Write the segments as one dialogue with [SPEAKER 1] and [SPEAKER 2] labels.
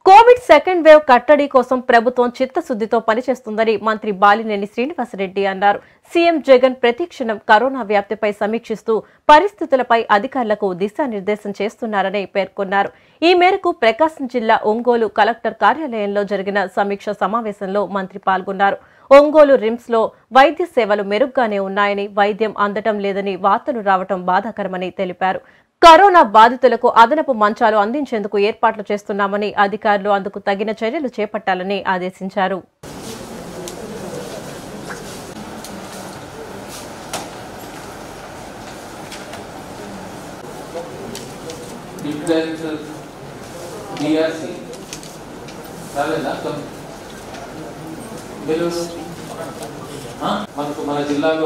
[SPEAKER 1] Covid second wave కట్టడి కోసం ప్రభుత్వం చిత్తశుద్ధితో పనిచేస్తుందని మంత్రి బాలినేని శ్రీనివాసరెడ్డి అన్నారు. సీఎం జగన్ ప్రతిక్షణం కరోనా వ్యాప్తిపై సమీక్షిస్తూ పరిస్థితులపై అధికారులకు దిశానిర్దేశం చేస్తున్నారని పేర్కొన్నారు. ఈ మేరకు ప్రకాశం జిల్లా ఒంగోలు కలెక్టర్ కార్యాలయంలో జరిగిన సమీక్ష సమావేశంలో మంత్రి పాల్గొన్నారు. ఒంగోలు రిమ్స్ లో వైద్య సేవలు మెరుగ్గానే ఉన్నాయని, వైద్యం అందటం లేదని వార్తలు రావడం బాధాకరమని తెలిపారు. కరోనా బాధితులకు అదనపు మంచాలు అందించేందుకు ఏర్పాట్లు చేస్తున్నామని, అధికారులు అందుకు తగిన చర్యలు చేపట్టాలని ఆదేశించారు.
[SPEAKER 2] మన జిల్లాలో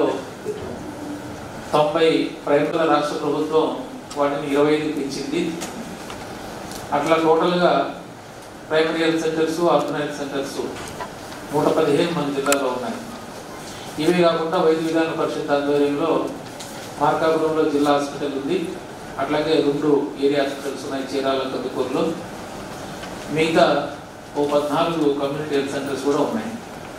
[SPEAKER 2] 90 ప్రైవేట్ రాష్ట్ర ప్రభుత్వం వాటిని 25 పెంచింది. అట్లా టోటల్గా primary health centres, urban health centres 115 మన జిల్లాలో ఉన్నాయి. ఇవే కాకుండా వైద్య విధాన పరిషత్ ఆధ్వర్యంలో మార్కాపురంలో జిల్లా హాస్పిటల్ ఉంది. అట్లాగే 2 ఏరియా హాస్పిటల్స్ ఉన్నాయి, చీరాల, కందుకూరులో. మిగతా 14 కమ్యూనిటీ హెల్త్ సెంటర్స్ కూడా ఉన్నాయి.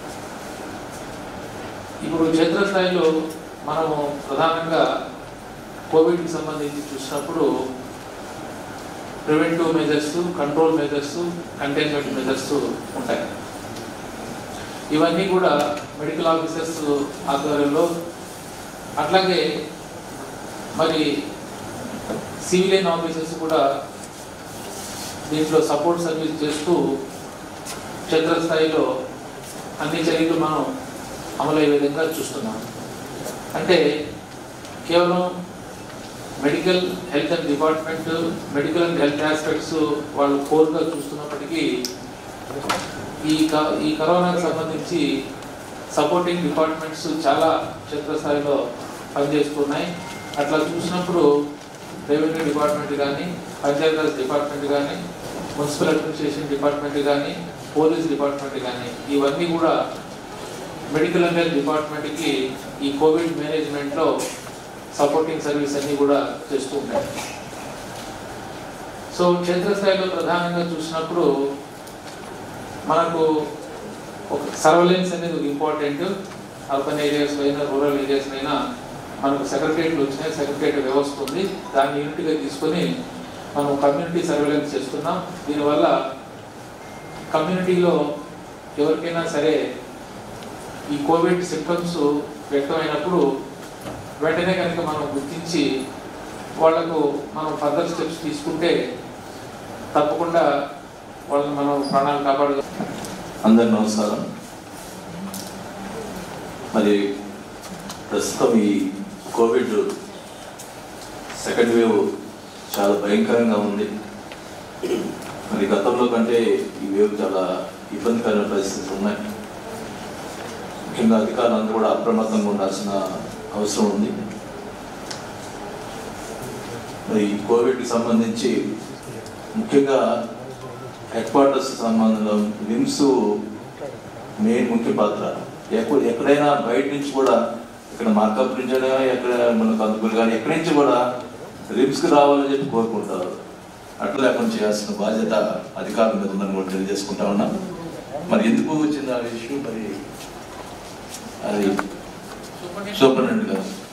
[SPEAKER 2] ఇప్పుడు క్షేత్రస్థాయిలో మనము ప్రధానంగా కోవిడ్కి సంబంధించి చూసినప్పుడు preventive measures, control measures, containment measures ఉంటాయి. ఇవన్నీ కూడా మెడికల్ ఆఫీసర్స్ ఆధ్వర్యంలో, అట్లాగే మరి సివిలియన్ ఆఫీసర్స్ కూడా దీంట్లో సపోర్ట్ సర్వీస్ చేస్తూ క్షేత్రస్థాయిలో అన్ని చర్యలు మనం అమలయ్యే విధంగా చూస్తున్నాం. అంటే కేవలం medical health and department, medical and health aspects వాళ్ళు కోర్గా చూస్తున్నప్పటికీ ఈ కరోనాకు సంబంధించి సపోర్టింగ్ డిపార్ట్మెంట్స్ చాలా క్షేత్రస్థాయిలో పనిచేస్తున్నాయి. అట్లా చూసినప్పుడు రెవెన్యూ డిపార్ట్మెంట్ కానీ, పంచాయతీరాజ్ డిపార్ట్మెంట్ కానీ, మున్సిపల్ అడ్మినిస్ట్రేషన్ డిపార్ట్మెంట్ కానీ, పోలీస్ డిపార్ట్మెంట్ కానీ, ఇవన్నీ కూడా మెడికల్ అండ్ హెల్త్ డిపార్ట్మెంట్కి ఈ కోవిడ్ మేనేజ్మెంట్లో సపోర్టింగ్ సర్వీస్ అన్నీ కూడా చేస్తూ ఉంటాయి. సో క్షేత్రస్థాయిలో ప్రధానంగా చూసినప్పుడు మనకు ఒక సర్వేలెన్స్ అనేది ఒక ఇంపార్టెంట్. అర్బన్ ఏరియాస్లో అయినా, రూరల్ ఏరియాస్లో అయినా మనకు సెక్రటరియట్లు వచ్చినాయి, సెక్రటరియట్ వ్యవస్థ ఉంది. దాన్ని యూనిట్గా తీసుకొని మనం కమ్యూనిటీ సర్వేలెన్స్ చేస్తున్నాం. దీనివల్ల కమ్యూనిటీలో ఎవరికైనా సరే ఈ కోవిడ్ సింప్టమ్స్ వ్యక్తమైనప్పుడు వెంటనే కనుక మనం గుర్తించి వాళ్లకు మనం ఫర్దర్ స్టెప్స్ తీసుకుంటే తప్పకుండా వాళ్ళని మనం ప్రాణాలు కాపాడగలం.
[SPEAKER 3] అందరికి నమస్కారం. మరి ప్రస్తుతం ఈ కోవిడ్ సెకండ్ వేవ్ చాలా భయంకరంగా ఉంది. మరి గతంలో కంటే ఈ వేవ్ చాలా ఇబ్బందికరమైన పరిస్థితులు ఉన్నాయి. ముఖ్యంగా అధికారులందరూ కూడా అప్రమత్తంగా ఉండాల్సిన అవసరం ఉంది. మరి ఈ కోవిడ్కి సంబంధించి ముఖ్యంగా హెడ్ క్వార్టర్స్ సంబంధంలో రిమ్స్ మెయిన్ ముఖ్య పాత్ర. ఎక్కడైనా బయట నుంచి కూడా, ఇక్కడ మార్కప్ నుంచి ఎక్కడ మన కందుకూరు కానీ ఎక్కడి నుంచి కూడా రిమ్స్కి రావాలని చెప్పి కోరుకుంటారు. అట్లా లేకుండా చేయాల్సిన బాధ్యత అధికారుల మీద ఉందని కూడా తెలియజేసుకుంటా ఉన్నాం. మరి ఎందుకు వచ్చింది ఆ విషయం, మరి అది సూపరింటెండెంట్ గారు